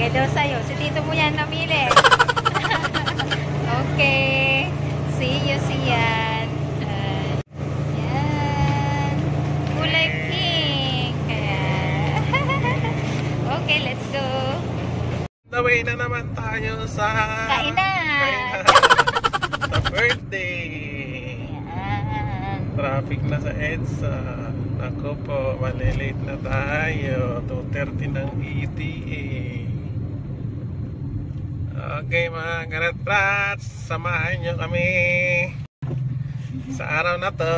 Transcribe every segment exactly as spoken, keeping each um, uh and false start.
Bigay daw sa'yo. Si tito mo yan namili. Okay. See you, see yan. Uh, yan. Kulay pink. Okay, let's go. Naway na naman tayo sa Kainan. Sa birthday. Yan. Traffic na sa EDSA. Ako po, malilate na tayo. two thirty ng E T A. Okay mga karat-rats, samahan nyo kami sa araw na to.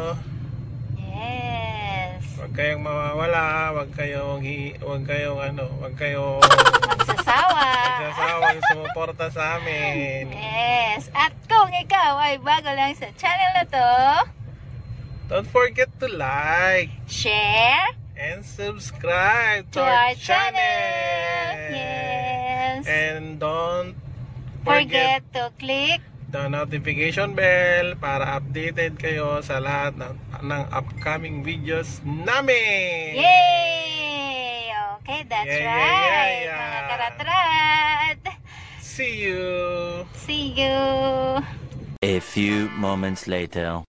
Yes. Huwag kayong mawawala, huwag kayong hi, huwag kayong ano, huwag kayong Magsasawa. magsasawang sumuporta sa amin. Yes. At kung ikaw ay bago lang sa channel na to, Don't forget to like, share, and subscribe to, to our, our channel. channel. Yes. And don't Forget forget to click the notification bell para updated kayo sa lahat ng, ng upcoming videos namin. Yay! Okay, that's Yeah, yeah, right. yeah, yeah. Mga karatrat. See you. See you. A few moments later.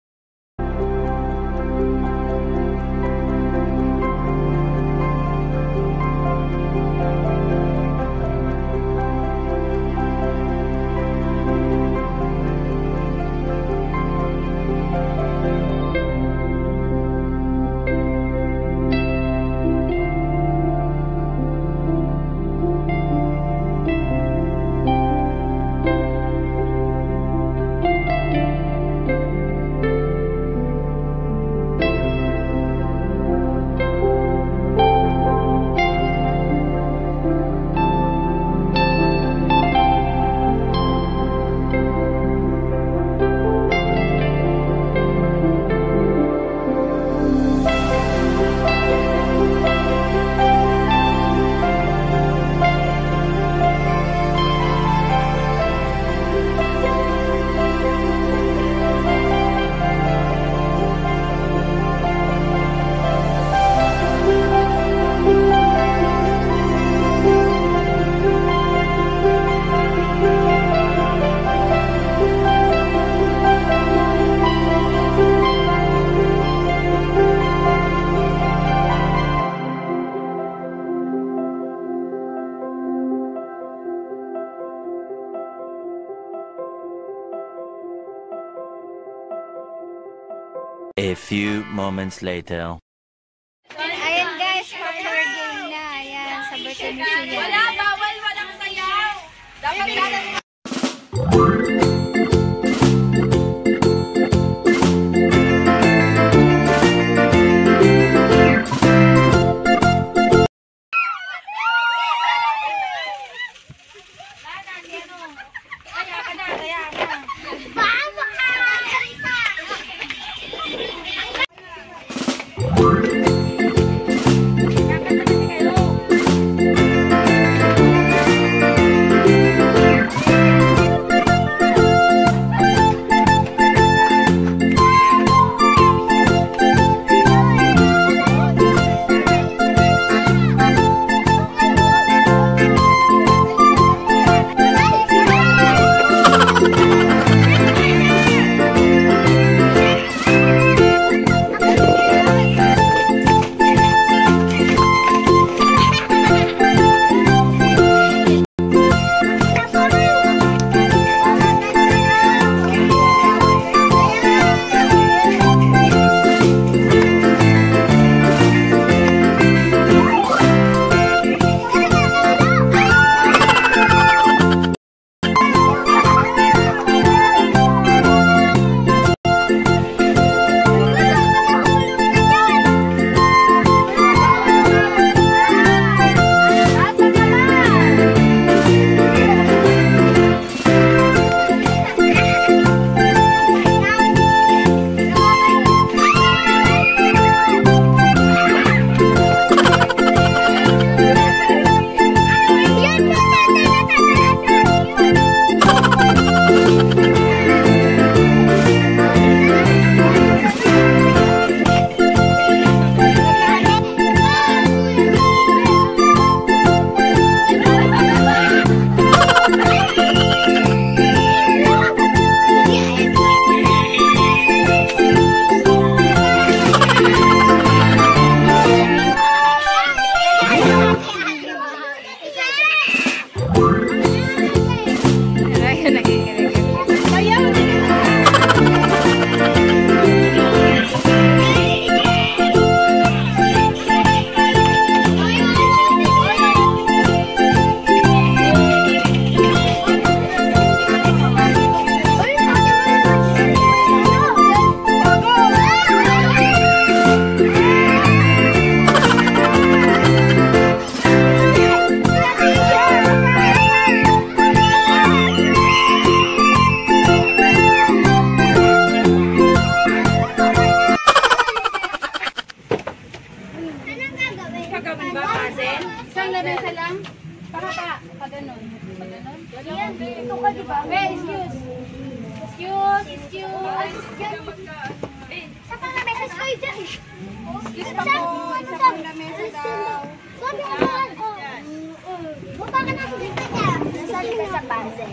A few moments later. Ayan guys, popular game na. Ayan, sa birthday ni Sia. Wala, bawal, walang sayaw. Dapat lahat. Happy Sa pang message kayo dyan. Excuse pa po. Isa pang lamesa daw. Sabi ko naman, oh. Baba ka na sa dito niya. Sabi ko sa puzzle.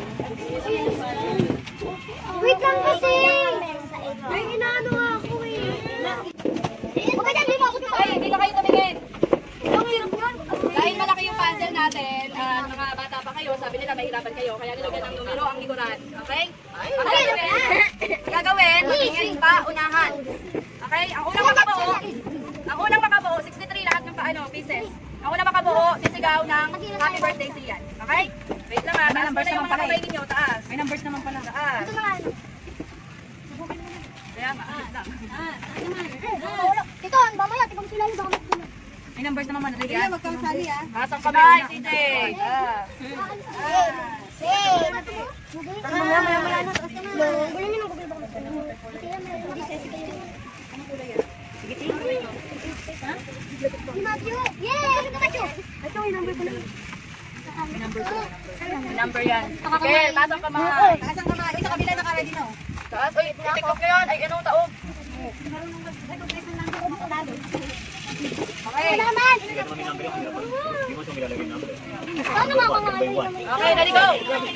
Wait lang kasi. May inaano ako eh. Huwag ka dyan, di ba? Ay, hindi na kayo tumingin. Ang hirap yun. Dahil malaki yung puzzle natin, ah, mga bata pa kayo, sabi nila mahirapan kayo, kaya nilagyan ng numero ang likuran. Okay? Ang gagawin, gagawin, matingin pa, unahan. Okay? Ang unang makabuo, ang unang makabuo, sixty-three lahat ng paano, pieces. Ang unang makabuo, sisigaw ng happy birthday siyan. Okay? Wait lang ha, taas mo na yung mga kamay ninyo, taas. May numbers naman pala. Taas. Kaya nga, wait lang. Tito, mamaya, tigong sila yung dokumento. May numbers naman man. Sige, Magkakasali ah. taas ang kamay, C J. Mamaya, mamaya, mamaya na. Taas ka na. Gulo niyo ng Google Docs. Si Matthew! Yay! Ano ka, Matthew? Ito, yung number ko na. Number yan. Okay, taas ang kamay. Taas ang kamay. Sa kabila naka-ready na. Taas, ay, tiktok ko yun. Ay, anong taog? Okay. Ano naman? Paano makangalan naman? Okay, ready, go!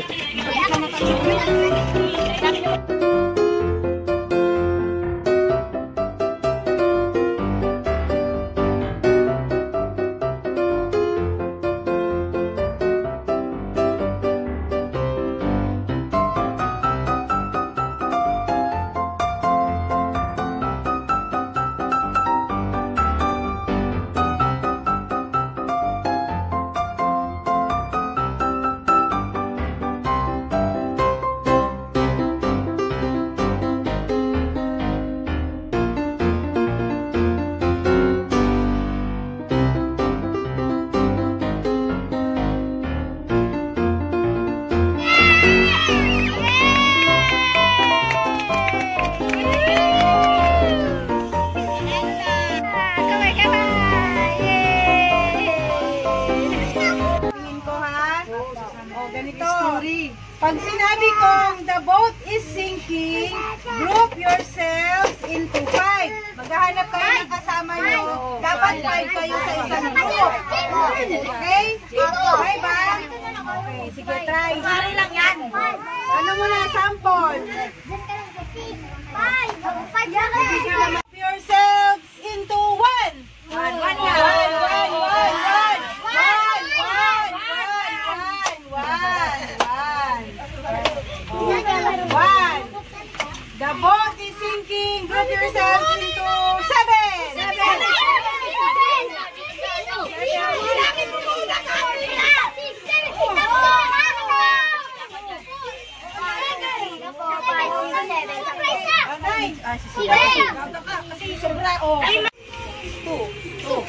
Pag sinabi kong the boat is sinking, group yourselves into five. Maghahanap kayo ng kasama nyo. Dapat five kayo sa isang group. Okay? Okay ba? Okay, sige, try. Pare lang yan. Ano muna, sample? Five. Five. Group yourselves into one. One, one, One, yan. one, one, one. One, one, one, one, one. One. The boat is sinking. Group yourselves into seven. Seven. Nine. Kasi sobra. Oh. Two. Two.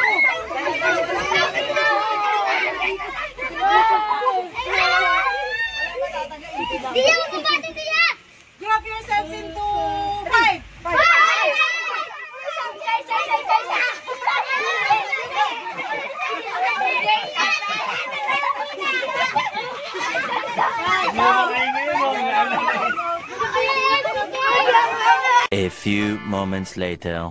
Dia, bukatin dia. Group yourselves into five. Five. A few moments later.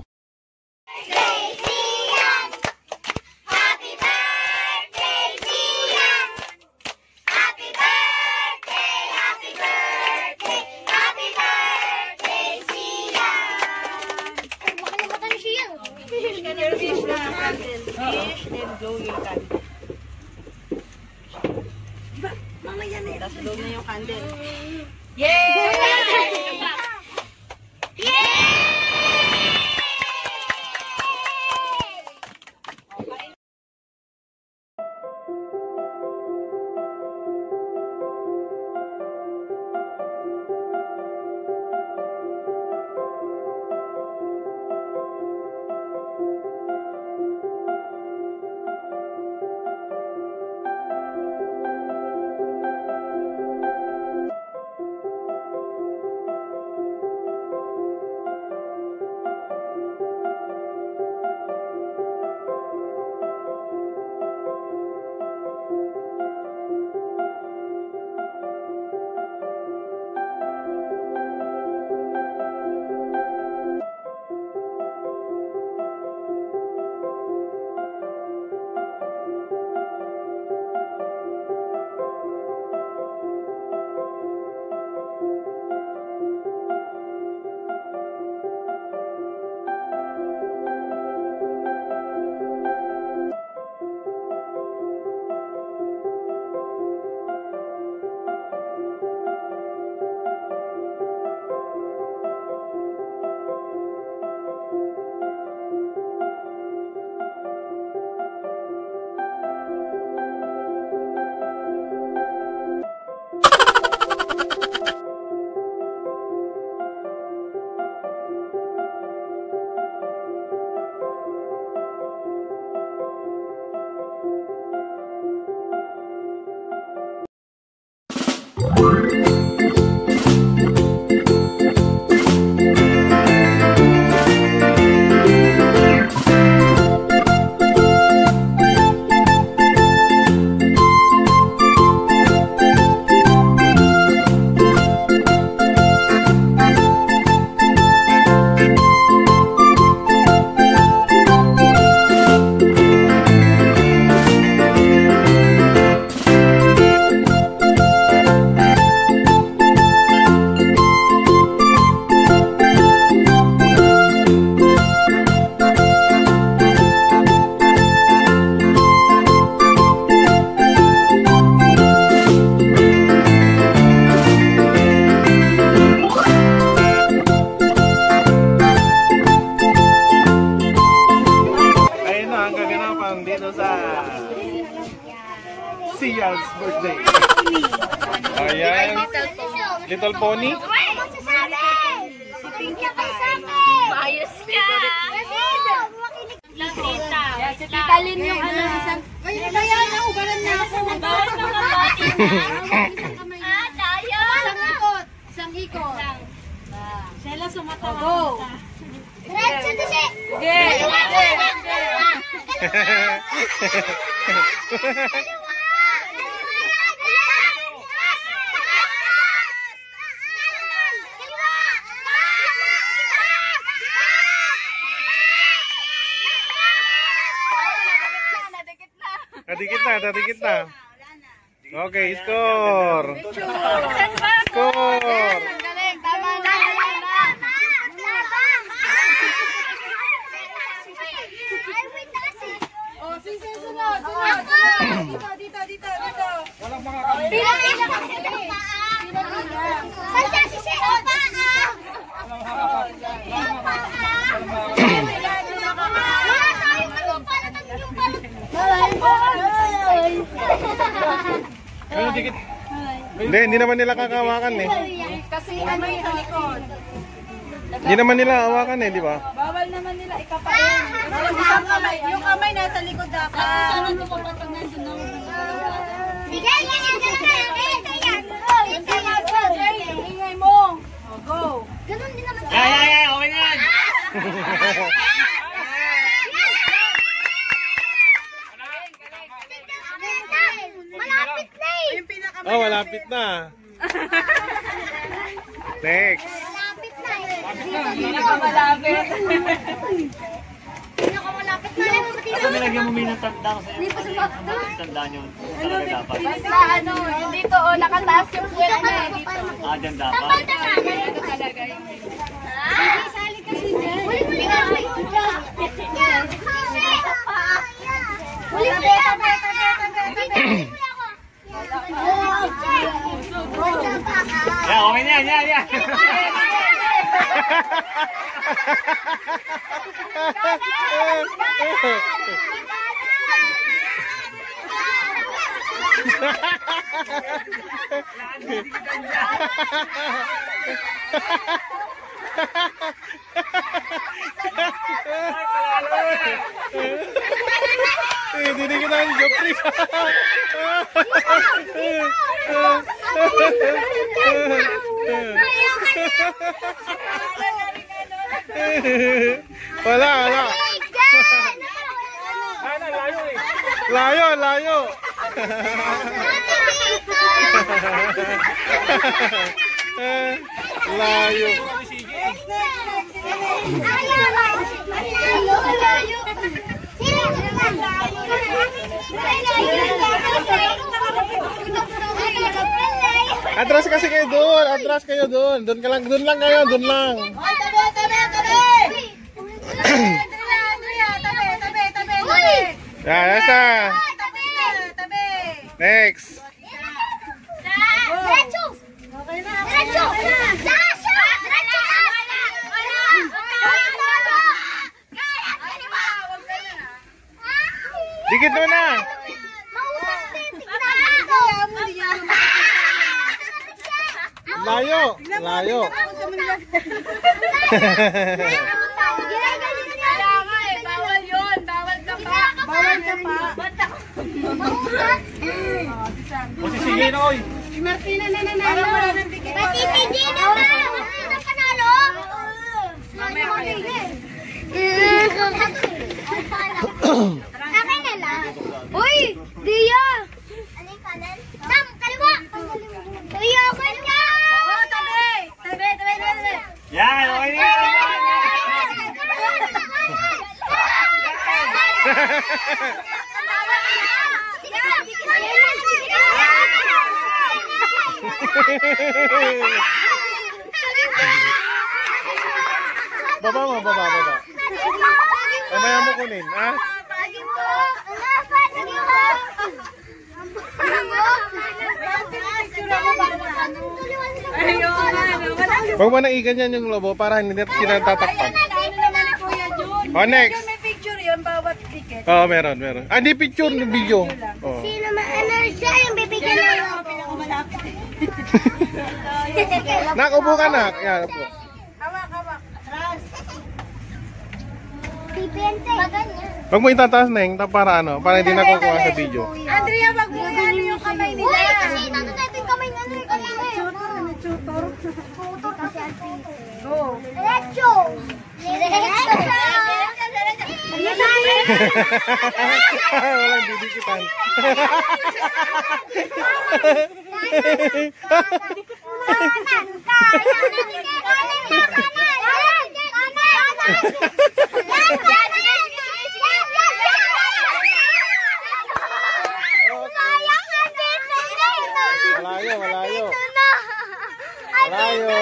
Fish, then blow yung candle. Mamaya na. Tapos blow na yung candle. Little Pony? Magsasabi! Si Pinky magsasabi! Ayos ka! Tita. Si Tita Lynn yung ano. Ay, ano yan? Naubalan na ako. Bawal naman ba? Ah, tayo! Isang ikot. Isang ikot. Shella, sumata. Go. Diretso to si... Okay. Nadikit na, nadikit na. Okay, score. Score. Galing, tama na. Oh, sisi, sunod. Sunod. Sunod. Dito, dito, dito, dito. Pila-pila kasi ng paa. Saan siya si si ang paa? Ang paa. Wala tayo kayumpa na tagiyumpa. Ano, dikit? Hindi, hindi naman nila kakawakan eh. Kasi ano yung sa likod. Hindi naman nila hawakan eh, di ba? Bawal naman nila ikapain. Isang kamay. Yung kamay nasa likod dapat. Sige, yan, yan, yan, yan. Ito yan. Ito yan. Ingay mo. Oh, go. Ganun din naman. Ay, ay, ay, okay na yan. Malapit na eh. Yung pinaka Oh, malapit na. Next. Malapit na eh. Hindi ka malapit. Pinakamalapit na eh. Asa nilagyan mo may natanda ko sa'yo? Ano yung tandaan yun? Talaga dapat. Basta ano, dito oh, nakataas yung puwet na eh. Dito. Ah, dyan dapat. Ito talaga yung Sali kasi dyan. Huli-huli ka. Huli-huli ka. Yeah, okay na yan, yan, yan. Eh, dinig na yung Jopri. Wala, wala. Layo, layo. Layo. Atras kasi kayo doon, atras kayo doon. Doon ka lang, doon lang kayo, doon lang. Ay, tabi, tabi, tabi. Andrea, Andrea, tabi, tabi, tabi, tabi. Yeah, nasa. Tabi, tabi. Next. Diretso! Okay na. Diretso! Diretso! Diretso! Dikit mo na. Mautang din. Kaya mo, hindi yan. Layo, layo. Kaya nga eh, bawal yun. Bawal ka pa. Bawal ka pa. Sige na, oy. Si Martina na nanalo. Parang wala nang dikit. Pati si Gina pa! Wala na panalo! Mamaya kayo. Akin na lang. Uy! Dia! Ano yung kanan? Sam! Kaliwa! Kuya, akin ka! Oh, tabi. Tabi, tabi, tabi. Yan, okay na yan. Baba mo, baba, baba. Mamaya mo kunin, ha? Pagi mo! Pagi mo! Huwag mo nang iganyan yung lobo para hindi natin sila tatakpan. Ano naman ni Kuya Jun? Oh, next. May picture yun, bawat ticket. Oo, oh, meron, meron. Ah, di picture, video. Oh. Sino ma ano siya yung bibigyan ng Pinakamalapit. Sige. Nak, upo ka na. Yan, upo. Hawak, hawak. Atras. Pipente. Maganyan. Huwag mo itataas, Neng, ta- para ano, para hindi nakukuha sa video. Andrea, wag mo ano yung kamay nila. Uy, kasi natin natin kamay na rin kanina eh. Tutor. Tutor kasi ate. Go. Diretso. Diretso. Walang didikitan. Malayo, malayo. Malayo.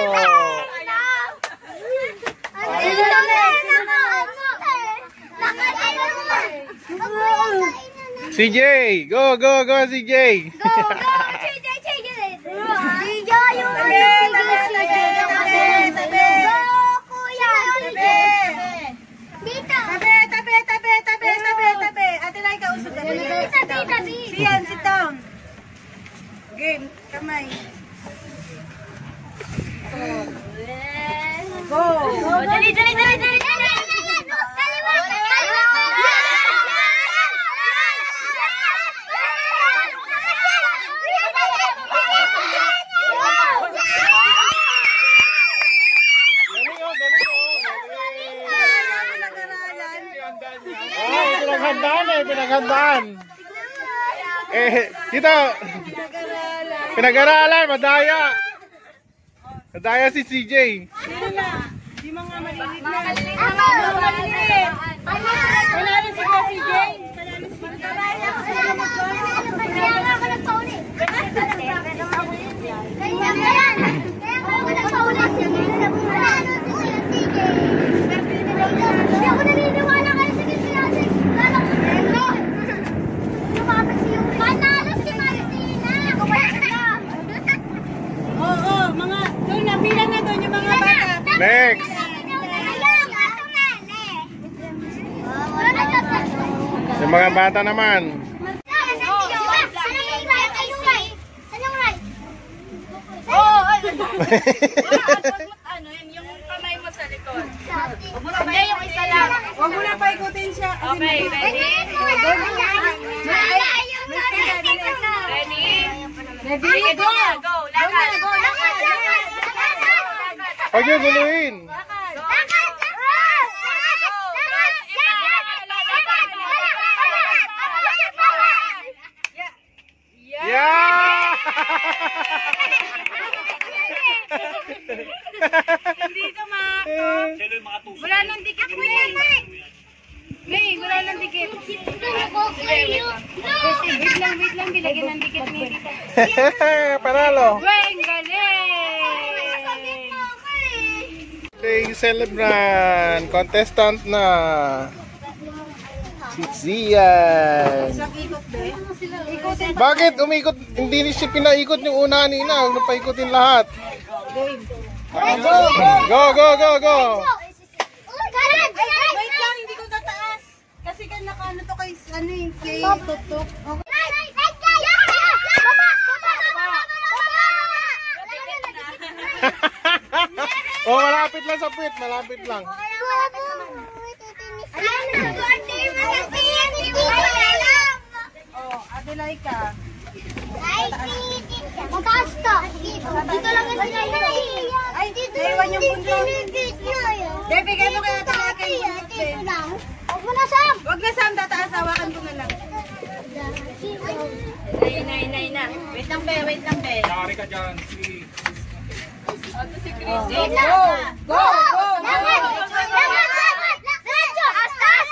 C J! Go, go, go, C J! Tabi, tabi, tabi, tabi, tabi, tabi. Ate Laika, usog ka. Sian, sit down. Game, kamay. Go. Dali, dali, dali, dali, dali. Kaliwa, kaliwa. Oh, pinaghandaan eh, pinaghandaan. Eh, dito. Pinag-aralan, madaya. Madaya si C J. Sino na? Di mga maliliit na. Ako. Panalo si Kasi Jane. Kaya nga ako nagpauli. Kaya nga yan. Kaya nga ako nagpauli. Hindi ako naniniwala kayo sa kinsinasi. Lalo ko sa ito. Lumapit si yung panalo si Martina. Oo, mga, doon na, bilang na doon yung mga bata. Next. Yung mga bata naman. Oo, ano? Ano, yun, yung kamay mo sa likod. Hindi, yung isa lang. Huwag mo na paikutin siya. Okay, ready? Ready? Ready? Go! Go! Lakad! Go! Lakad! Huwag yung guluhin. Yeah! Hindi sumakto. Sino yung mga tuso? Wala nang dikit, May. May, wala nang dikit. Wait lang, wait lang. Bilagyan ng dikit ni Tita. Panalo. Weng, galing! Birthday celebrant. Contestant na. Si Zian. Isang ikot, be. Ikutin. Bakit umikot? Hindi siya pinaikot yung una kanina. Huwag na paikutin lahat. Go, go, go, go, go. Wait lang, hindi ko tataas. Kasi kan nakaano to kay, ano yung kay Tutok. Oh, malapit lang sa puwit. Malapit lang. Oh, Ate Laika. Mataas ka. Dito lang yung sila. Ay, naiwan yung punto. Be, bigay mo kaya Ate Laika yung punto, be. Dito lang. Huwag mo na, Sam. Huwag na Sam, tataas. Hawakan ko na lang. Nay, nay, nay, na. Wait lang, be. Wait lang, be. Go, go, go, go. Lamat! Lamat! Lamat! Diretso! Astas!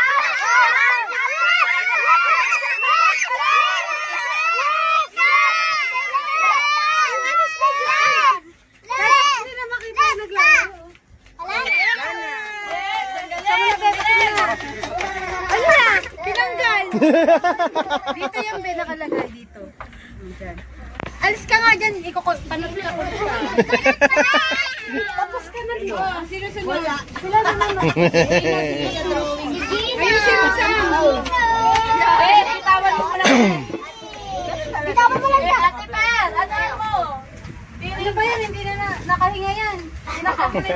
Hindi na makita yung naglaro. Ayun na! Tinanggal! Dito yung be nakalagay dito. Diyan. Alis ka nga dyan. Panot ka ko siya. Tapos ka na dito. Oh, sino sunod? Sila naman. Ayusin mo sa Eh, bitawan mo lang. Bitawan mo lang siya. Ate Per, ano mo? Tira Ano ba yan? Hindi na, na nakahinga yan. Nakakulit.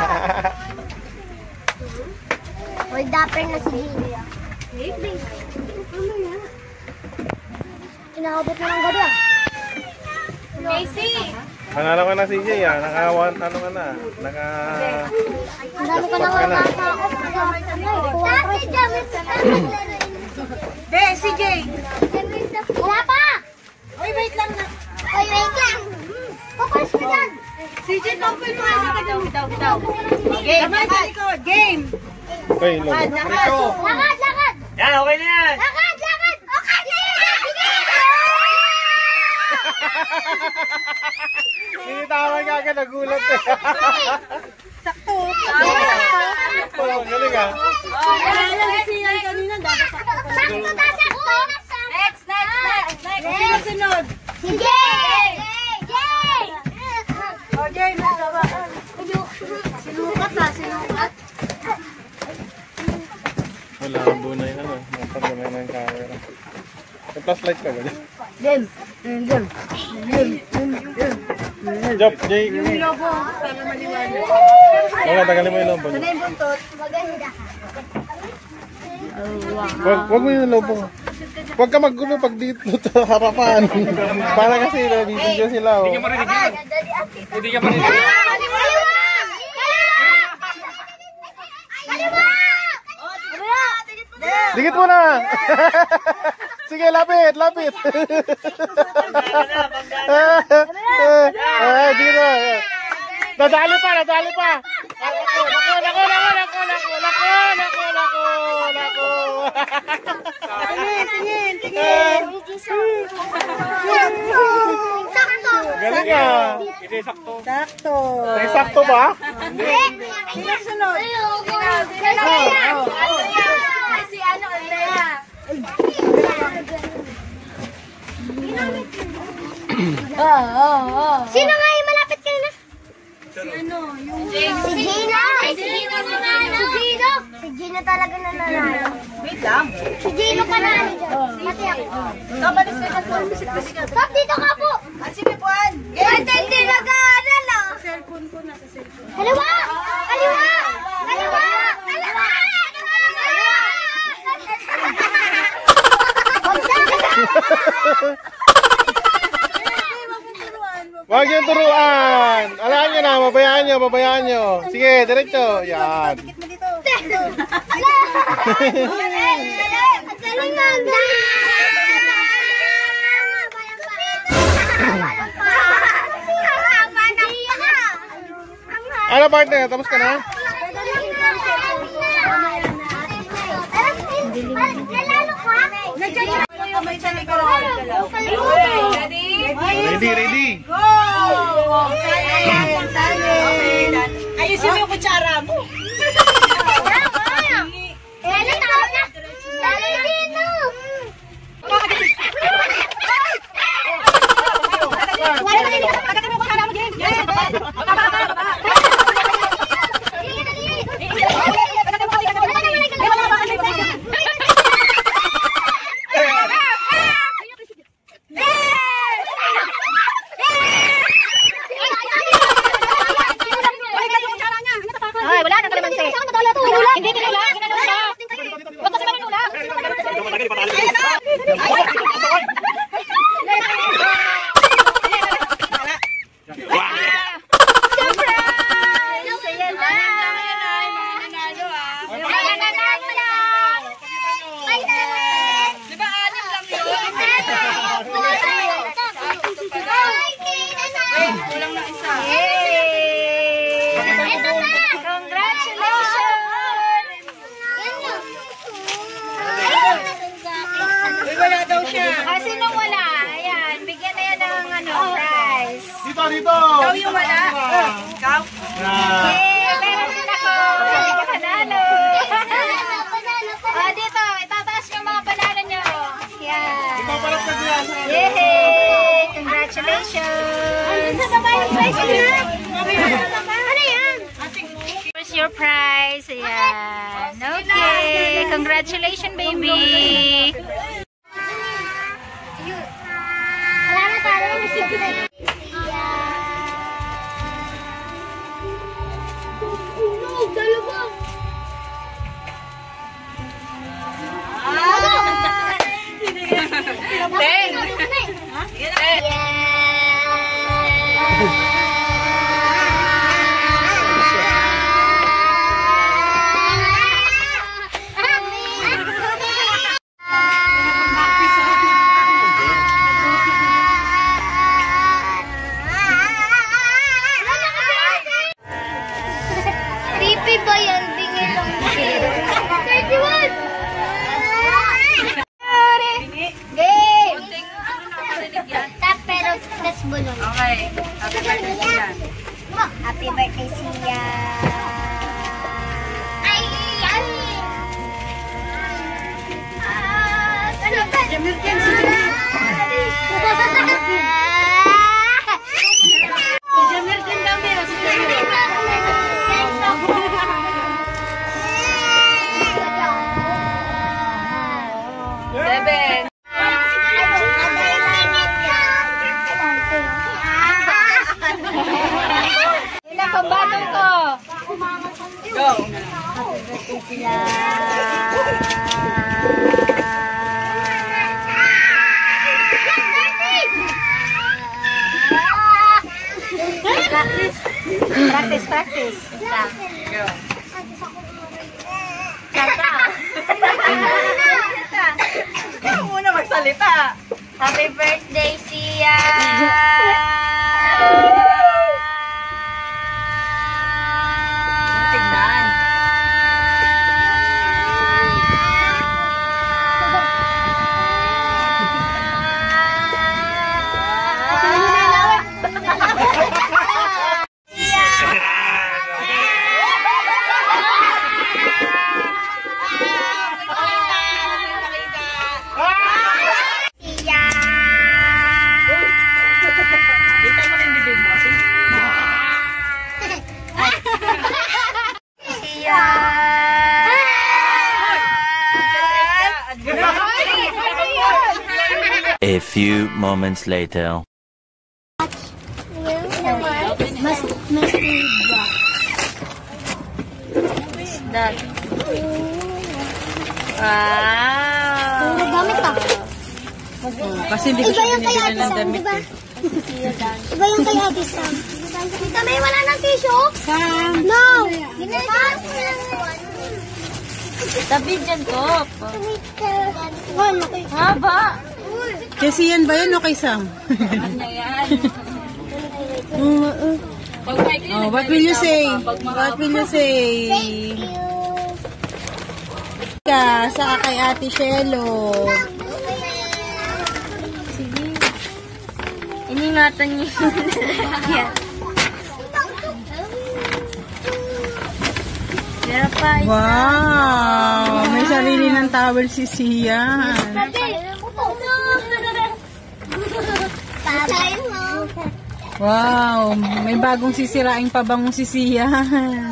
Uy, dapper na si Gina. Kinakabot na ng gabi ah. Casey! Panalo ka na C J ah. Naka one, ano ka na? Naka... Ang dami ko na Ka na. Dati, dami sa Be, si Jay. Wala pa! Uy, wait lang na. Uy, wait lang! Papalis ko dyan! Si Jay, open mo nga sa kanya. Bitaw, bitaw. Game, lakad. Game. Okay, logo. Lakad, lakad. Lakad, lakad! Yan, okay na yan. Lakad, lakad! Okay na yan! Tinitawan ka agad, nagulat eh. Sakto. Oh, galing ah. Kaya lang siya kanina. Dapat sakto. Sakto na, sakto! Next, next, next, next! Sino sunod? Si Jay! Jay! O, Jay, nagawa. Sinukat na, sinukat. Wala ang bunay na no. Napagdamay na yung camera. May flashlight ka ba dyan? Dem! Dem! Job, Jay. Yung lobo, para maliwanag. Oo, tagalin mo yung lobo niya. Ano yung buntot? Maganda. Wag, wag mo yung lobo. Huwag ka maggulo pag dito sa harapan. Para kasi nabibidyo sila oh. Hindi ka marinig. Kaliwa! Kaliwa! Kaliwa! Dikit mo na! Sige, lapit, lapit. Eh, dito. Nadali pa, nadali pa. Nako, nako, nako, nako, nako, nako, nako, nako, nako, nako. Tingin, tingin, tingin. Sakto! Galing ah. Hindi, sakto. Sakto. May sakto ba? Sino sunod? Si ano, Andrea. Sino nga yung malapit kanina? Si ano? Yung... Si Gina! Si Gina nanalo! Si Gino! Si Gino talaga nanalo. Wait lang. Si Gino panalo dyan. Pati ako. Kabalis ka na po. Bisik-bisik ka. Stop dito ka po! Ah, sige, Puan. Ba't hindi nag-aaral ah? Cellphone ko, nasa cellphone. Kaliwa! Kaliwa! Kaliwa! Kaliwa! Wag yung turuan. Alaan nyo na, mabayaan nyo, mabayaan nyo. Sige, diretso. Yan. Dikit mo dito. Ang galingan! Ano partner? Tapos ka na? Nalalo ka? Kamay sa likod. Ready? Ready, ready. Go! Salin, salin. Ayusin mo yung kutsara mo. Lalo na ako na! Lalo dito! Ay, wala nang kalamansi. Hindi tinula, ginanula. Huwag kasi marinula. Kulang na isa. Uy, wala daw siya. Ah, sino wala? Ayan, bigyan na yan ng ano, prize. Dito, dito. Ikaw yung wala. Ikaw? Yay! Meron din ako! Hindi ka panalo! Ah, dito, itataas yung mga panalo nyo. Yan. Papalag ka dyan. Yay! Congratulations! Ano yan? Here's your prize. Ayan. Okay. Congratulations, baby! Wala na tayo. Yeah. Happy birthday, Sia. Ay, ay. Ah, ano ba? Jamil ka si Jamil ka dami. Seven. Ilang pambatong ko? Go. Practice, practice. Go. Kata. Ikaw muna magsalita. Happy birthday, Sia! Tignan. A few moments later. Mas, mas That. Wow. Nagamit ka. Kasi hindi ko Iba siya yung kay binibigyan Ate ng Sam, damit di ba? eh. Iba yung kay Ate Sam. Tita May, wala ng tissue? Sam! No! Ginagawa ko lang. Tabi dyan, Top. Wala kay Haba. Kasi yan ba yan o kay Sam? Ano yan? Pag may clean, Oh, what will you say? Pag What will you say? Thank you. Ka, saka kay Ate Shelo. Iningatan niyo. Yan. Meron pa isa. Wow! May sarili ng towel si Sian. Pasayin mo. Wow! May bagong sisiraing pabangong si Sian.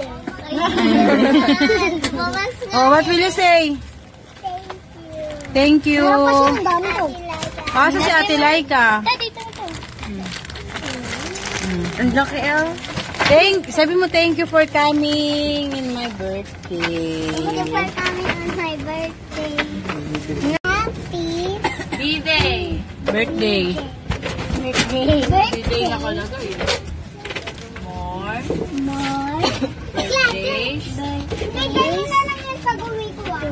Oh, what will you say? Thank you. Ang dami to. Asa si Ate Laika? Dito, dito. Ang laki ah. Thank, sabi mo thank you for coming in my birthday. Thank you for coming on my birthday. Happy B-Day. Birthday. birthday. B-Day na kalagay. More. More. Birthdays. May ganun na lang yung pag-uwi ko ah.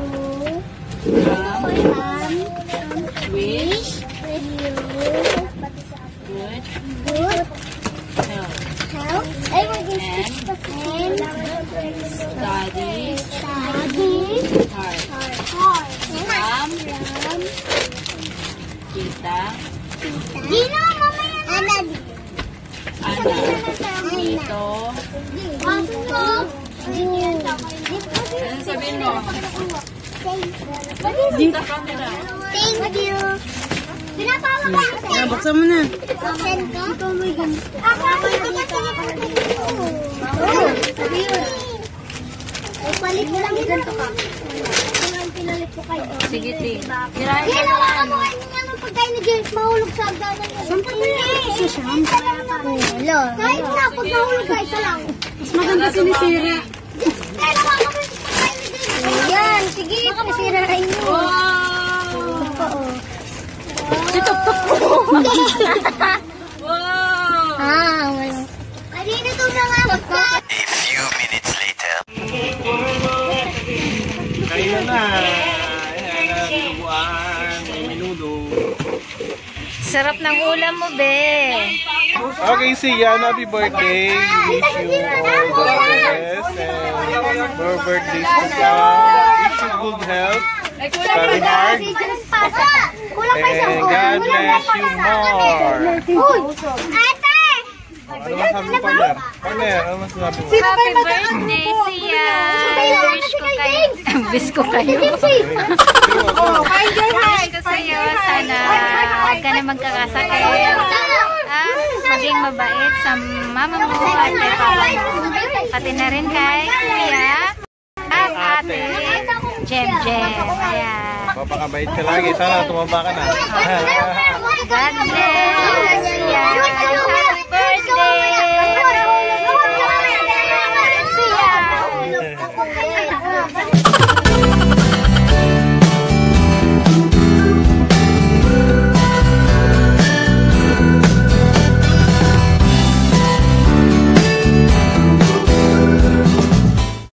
Um, Wish. with you. Good. Good Health. health. Ay, mag-speech pa and Study. study. Heart. Heart. Ram. Ram. Kita. Gino, mamaya na. Ana. Anak. Dito. Pasto. Ano sabihin mo? Sa camera. Thank you. Pinapawa ka kasi. Ah, buksan mo na. Open ko? Ikaw mo yung ako, ito kasi ako. Sabi yun. Ay, palit mo lang ganito ka. Pinalit ko kayo. Sige, Ti. Yan ang makamuha niya ng pagkain ni James. Mahulog sa agdanan niya. Siyempre isa siya. Hello. Kahit na, pag nahulog ka, isa lang. Mas maganda sinisira. Kaya naman kami sa pagkain ni James. Ayan, sige. Pasira rin mo. Oo. Ito pa po. Wow! Ah, wala. Kanina itong mga pagkain. A few minutes later. Kain na. Ayan na, binubuan. May minudo. Sarap ng ulam mo, be. Okay, Sian, happy birthday. Wish you all the best and more birthdays to come. Wish you good health, study hard, Kulang pa isang and God bless you more. Uy! Ate! Ano masabi mo, partner? Partner, ano masabi mo? Sino ba Happy yung matangkad birthday, po? Sia! Wish ko kayo. Wish ko kayo. Oh, find your Wish heart. ko sa'yo, sana huwag ka na magkakasakit. Ah, maging mabait sa mama mo at kay papa mo. Pati na rin kay kuya at ate Jem Jem. Ayan. Papakabait ka lagi. Sana tumaba ka na. God bless. Sia. Happy birthday.